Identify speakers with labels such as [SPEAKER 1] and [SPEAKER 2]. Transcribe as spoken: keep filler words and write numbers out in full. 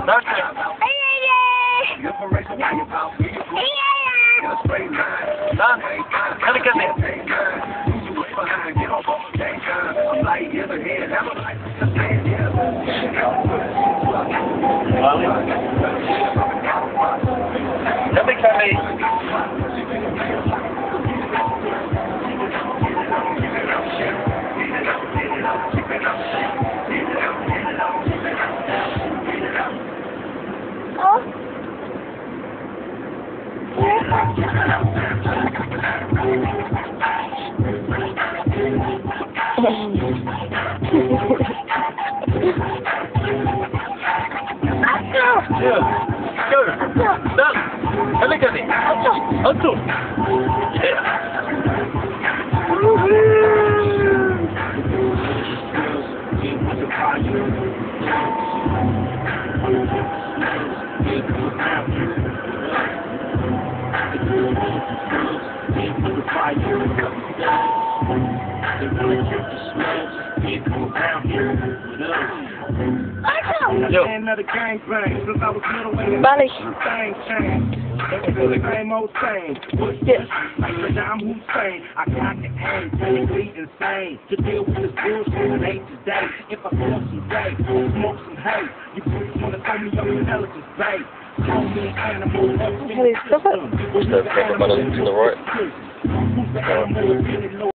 [SPEAKER 1] That's it. Done. Can I get it? Let me come in. Yeah. Go. Done. Look at it. Up. Yeah. Yo.
[SPEAKER 2] Another gang bang since I was little when
[SPEAKER 3] Bali.
[SPEAKER 2] things changed. It's the same old same.
[SPEAKER 3] Yes.
[SPEAKER 2] Like Saddam Hussein, I got the aim, technically insane to deal with this bullshit day to day. If I feel some day, smoke some hay, you wanna throw me your intelligence, babe. Call me an animal.
[SPEAKER 3] Have you stopped it?
[SPEAKER 1] What's that? To the right.